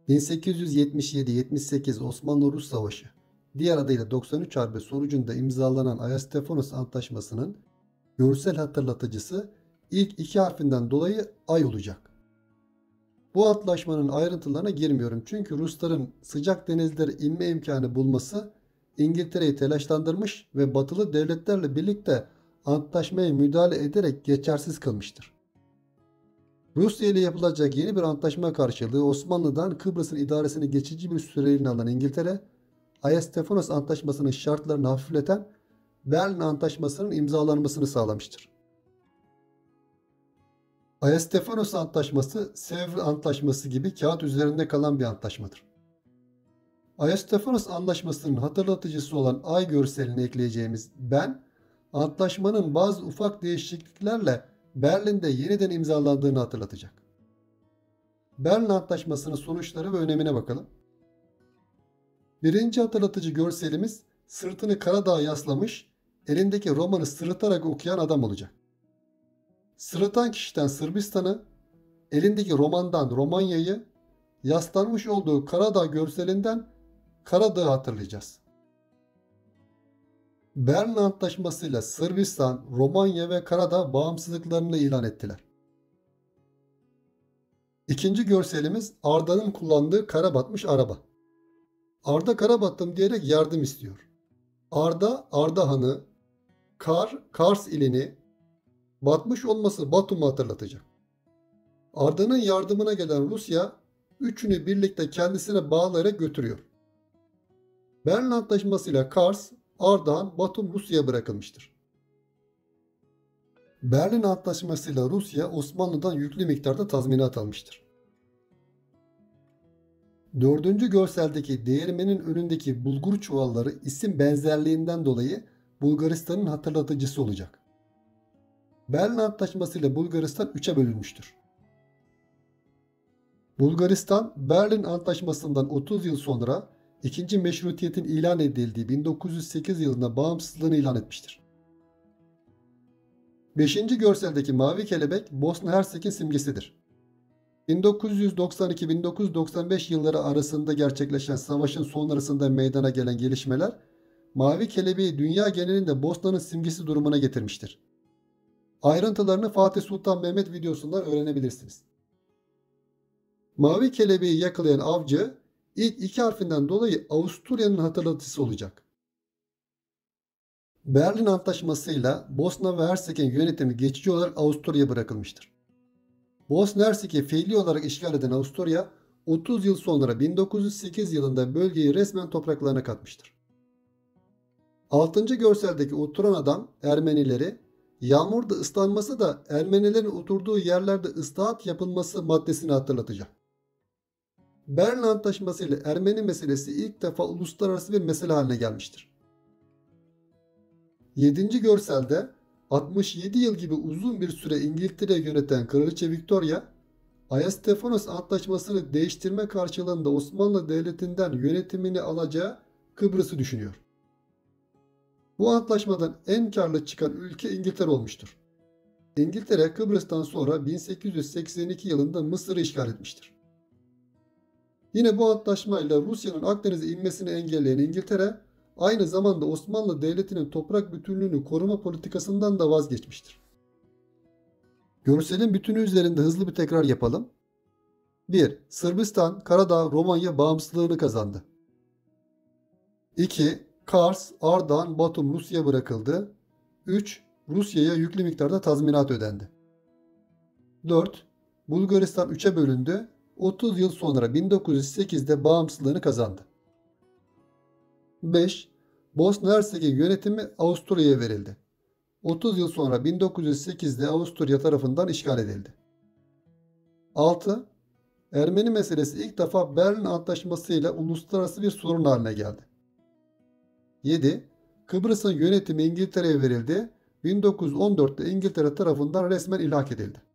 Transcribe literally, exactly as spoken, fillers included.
bin sekiz yüz yetmiş yedi yetmiş sekiz Osmanlı-Rus Savaşı, diğer adıyla doksan üç Harbi sonucunda imzalanan Ayastefanos Antlaşması'nın görsel hatırlatıcısı ilk iki harfinden dolayı ay olacak. Bu antlaşmanın ayrıntılarına girmiyorum çünkü Rusların sıcak denizlere inme imkanı bulması İngiltere'yi telaşlandırmış ve batılı devletlerle birlikte antlaşmaya müdahale ederek geçersiz kılmıştır. Rusya ile yapılacak yeni bir antlaşma karşılığı Osmanlı'dan Kıbrıs'ın idaresini geçici bir süreliğine alan İngiltere, Ayastefanos Antlaşması'nın şartlarını hafifleten Berlin Antlaşması'nın imzalanmasını sağlamıştır. Ayastefanos Antlaşması, Sevr Antlaşması gibi kağıt üzerinde kalan bir antlaşmadır. Ayastefanos Antlaşması'nın hatırlatıcısı olan ay görselini ekleyeceğimiz ben, antlaşmanın bazı ufak değişikliklerle Berlin'de yeniden imzalandığını hatırlatacak. Berlin Antlaşması'nın sonuçları ve önemine bakalım. Birinci hatırlatıcı görselimiz sırtını Karadağ'a yaslamış, elindeki romanı sırıtarak okuyan adam olacak. Sırıtan kişiden Sırbistan'ı, elindeki romandan Romanya'yı, yaslanmış olduğu Karadağ görselinden Karadağ'ı hatırlayacağız. Berlin Antlaşması'yla Sırbistan, Romanya ve Karadağ bağımsızlıklarını ilan ettiler. İkinci görselimiz Arda'nın kullandığı kara batmış araba. Arda kara battım diyerek yardım istiyor. Arda, Ardahan'ı, Kar, Kars ilini, batmış olması Batum'u hatırlatacak. Arda'nın yardımına gelen Rusya, üçünü birlikte kendisine bağlayarak götürüyor. Berlin Antlaşması ile Kars, Ardahan, Batum Rusya'ya bırakılmıştır. Berlin Antlaşması ile Rusya, Osmanlı'dan yüklü miktarda tazminat almıştır. Dördüncü görseldeki değirmenin önündeki bulgur çuvalları isim benzerliğinden dolayı Bulgaristan'ın hatırlatıcısı olacak. Berlin Antlaşması ile Bulgaristan üçe bölünmüştür. Bulgaristan, Berlin Antlaşması'ndan otuz yıl sonra ikinci meşrutiyetin ilan edildiği bin dokuz yüz sekiz yılında bağımsızlığını ilan etmiştir. Beşinci görseldeki mavi kelebek Bosna Hersek'in simgesidir. bin dokuz yüz doksan iki bin dokuz yüz doksan beş yılları arasında gerçekleşen savaşın sonrasında meydana gelen gelişmeler, mavi kelebeği dünya genelinde Bosna'nın simgesi durumuna getirmiştir. Ayrıntılarını Fatih Sultan Mehmet videosundan öğrenebilirsiniz. Mavi kelebeği yakalayan avcı, ilk iki harfinden dolayı Avusturya'nın hatırlatıcısı olacak. Berlin Antlaşması'yla Bosna ve Hersek'in yönetimi geçici olarak Avusturya'ya bırakılmıştır. Bosna Hersek'i fiili olarak işgal eden Avusturya, otuz yıl sonra bin dokuz yüz sekiz yılında bölgeyi resmen topraklarına katmıştır. altıncı görseldeki oturan adam Ermenileri, yağmurda ıslanması da Ermenilerin oturduğu yerlerde ıslahat yapılması maddesini hatırlatacak. Berlin Antlaşması ile Ermeni meselesi ilk defa uluslararası bir mesele haline gelmiştir. yedinci görselde altmış yedi yıl gibi uzun bir süre İngiltere'yi yöneten Kraliçe Victoria, Ayastefanos Antlaşması'nı değiştirme karşılığında Osmanlı Devleti'nden yönetimini alacağı Kıbrıs'ı düşünüyor. Bu antlaşmadan en karlı çıkan ülke İngiltere olmuştur. İngiltere Kıbrıs'tan sonra bin sekiz yüz seksen iki yılında Mısır'ı işgal etmiştir. Yine bu antlaşmayla Rusya'nın Akdeniz'e inmesini engelleyen İngiltere, aynı zamanda Osmanlı Devleti'nin toprak bütünlüğünü koruma politikasından da vazgeçmiştir. Görselin bütünü üzerinde hızlı bir tekrar yapalım. bir. Sırbistan, Karadağ, Romanya bağımsızlığını kazandı. iki. Kars, Ardahan, Batum Rusya'ya bırakıldı. üç. Rusya'ya yüklü miktarda tazminat ödendi. dört. Bulgaristan üçe bölündü. otuz yıl sonra bin dokuz yüz sekizde bağımsızlığını kazandı. beş. Bosna Hersek'in yönetimi Avusturya'ya verildi. otuz yıl sonra bin dokuz yüz sekizde Avusturya tarafından işgal edildi. altı. Ermeni meselesi ilk defa Berlin Antlaşması ile uluslararası bir sorun haline geldi. yedi. Kıbrıs'ın yönetimi İngiltere'ye verildi. bin dokuz yüz on dörtte İngiltere tarafından resmen ilhak edildi.